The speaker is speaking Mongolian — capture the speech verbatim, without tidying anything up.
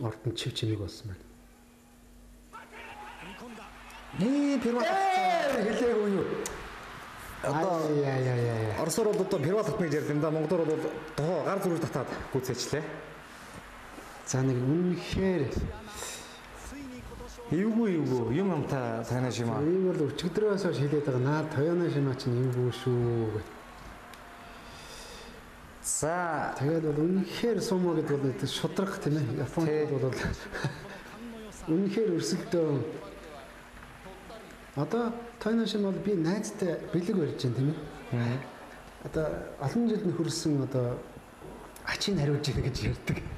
Ортон чив чимиг болсон байна. Ээ первал Хэлээгүй юу? одоо яа яа яа. Оросоор бол одоо первал татныг ярьд юм да. Монголоор бол тохоо гар зүрх татаад гүйцээчлээ. За нэг үнэхээр Эвгүй эвгүй юм амта тайна шимаа. ийм бол өчигдрөөс хойш хэлээд байгаа. Наад Тойоно Шимаа чинь эвгүй шүү. За Тэгээд бол үнэхээр сумо гэдэг бол шудрах тийм ээ. Японд бол үнэхээр өрсөлдөө. Одоо Тойоно Шимаа бол би найзтай бэлэг барьж байна тийм ээ. Одоо олон жилд нь хүрсэн одоо ачийг хариулж байгаа гэж ярьдаг.